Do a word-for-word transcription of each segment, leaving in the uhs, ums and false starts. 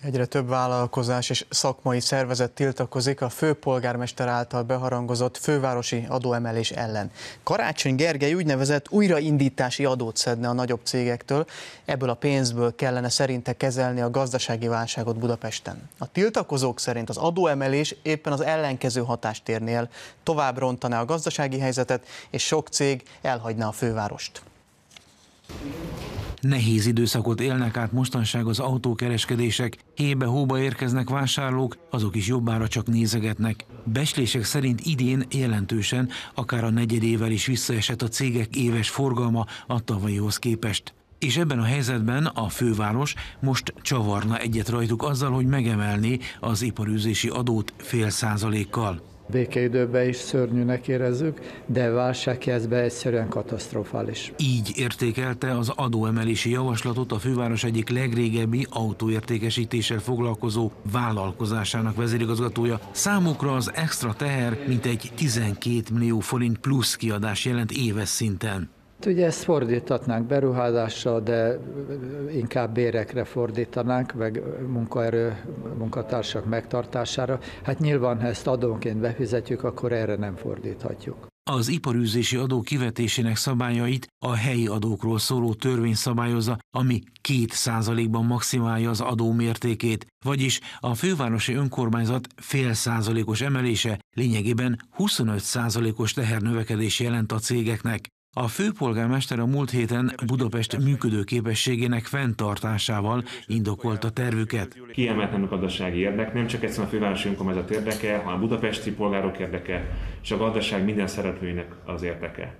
Egyre több vállalkozás és szakmai szervezet tiltakozik a főpolgármester által beharangozott fővárosi adóemelés ellen. Karácsony Gergely úgynevezett újraindítási adót szedne a nagyobb cégektől, ebből a pénzből kellene szerinte kezelni a gazdasági válságot Budapesten. A tiltakozók szerint az adóemelés éppen az ellenkező hatást érné el, tovább rontaná a gazdasági helyzetet, és sok cég elhagyná a fővárost. Nehéz időszakot élnek át mostanság az autókereskedések, hébe-hóba érkeznek vásárlók, azok is jobbára csak nézegetnek. Becslések szerint idén jelentősen, akár a negyedével is visszaesett a cégek éves forgalma a tavalyihoz képest. És ebben a helyzetben a főváros most csavarna egyet rajtuk azzal, hogy megemelné az iparűzési adót fél százalékkal. Békeidőben is szörnyűnek érezzük, de válsághelyzetben egyszerűen katasztrofális. Így értékelte az adóemelési javaslatot a főváros egyik legrégebbi autóértékesítéssel foglalkozó vállalkozásának vezérigazgatója. Számukra az extra teher mintegy tizenkét millió forint plusz kiadás jelent éves szinten. Ugye ezt fordíthatnánk beruházásra, de inkább bérekre fordítanánk, meg munkaerő, munkatársak megtartására. Hát nyilván, ha ezt adónként befizetjük, akkor erre nem fordíthatjuk. Az iparűzési adó kivetésének szabályait a helyi adókról szóló törvény szabályozza, ami két százalékban maximálja az adó mértékét, vagyis a fővárosi önkormányzat fél százalékos emelése lényegében huszonöt százalékos tehernövekedés jelent a cégeknek. A főpolgármester a múlt héten Budapest működőképességének fenntartásával indokolta tervüket. Kiemelten gazdasági érdek, nem csak egyszerűen a fővárosi önkormányzat érdeke, hanem a budapesti polgárok érdeke, és a gazdaság minden szereplőinek az érdeke.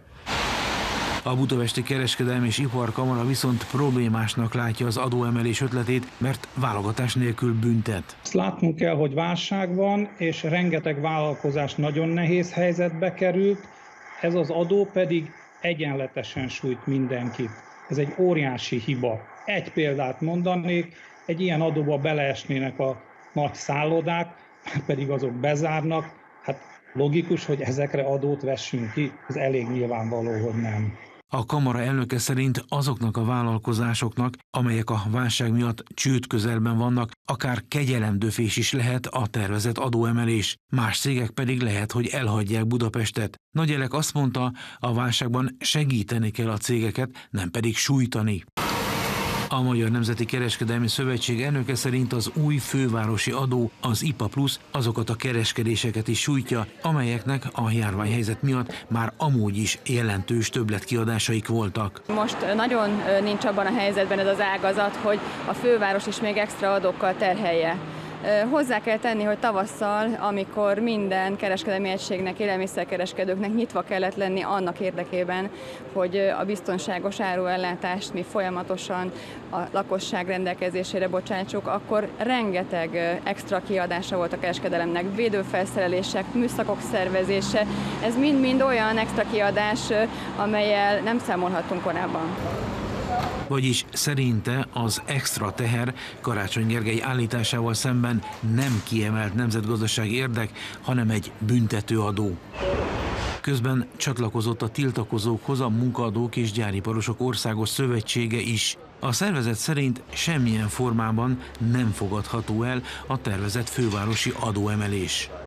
A Budapesti Kereskedelmi és Iparkamara viszont problémásnak látja az adóemelés ötletét, mert válogatás nélkül büntet. Azt látnunk kell, hogy válság van, és rengeteg vállalkozás nagyon nehéz helyzetbe került, ez az adó pedig egyenletesen sújt mindenkit. Ez egy óriási hiba. Egy példát mondanék, egy ilyen adóba beleesnének a nagy szállodák, pedig azok bezárnak. Hát logikus, hogy ezekre adót vessünk ki, ez elég nyilvánvaló, hogy nem. A kamara elnöke szerint azoknak a vállalkozásoknak, amelyek a válság miatt csőd közelben vannak, akár kegyelemdöfés is lehet a tervezett adóemelés. Más cégek pedig lehet, hogy elhagyják Budapestet. Nagy Elek azt mondta, a válságban segíteni kell a cégeket, nem pedig sújtani. A Magyar Nemzeti Kereskedelmi Szövetség elnöke szerint az új fővárosi adó, az i pé á plusz azokat a kereskedéseket is sújtja, amelyeknek a járványhelyzet miatt már amúgy is jelentős többletkiadásaik voltak. Most nagyon nincs abban a helyzetben ez az ágazat, hogy a főváros is még extra adókkal terhelje. Hozzá kell tenni, hogy tavasszal, amikor minden kereskedelmi egységnek, élelmiszerkereskedőknek nyitva kellett lenni annak érdekében, hogy a biztonságos áruellátást mi folyamatosan a lakosság rendelkezésére bocsátsuk, akkor rengeteg extra kiadása volt a kereskedelemnek, védőfelszerelések, műszakok szervezése, ez mind-mind olyan extra kiadás, amellyel nem számolhattunk korábban. Vagyis szerinte az extra teher Karácsony Gergely állításával szemben nem kiemelt nemzetgazdasági érdek, hanem egy büntetőadó. Közben csatlakozott a tiltakozókhoz a Munkaadók és Gyáriparosok Országos Szövetsége is. A szervezet szerint semmilyen formában nem fogadható el a tervezett fővárosi adóemelés.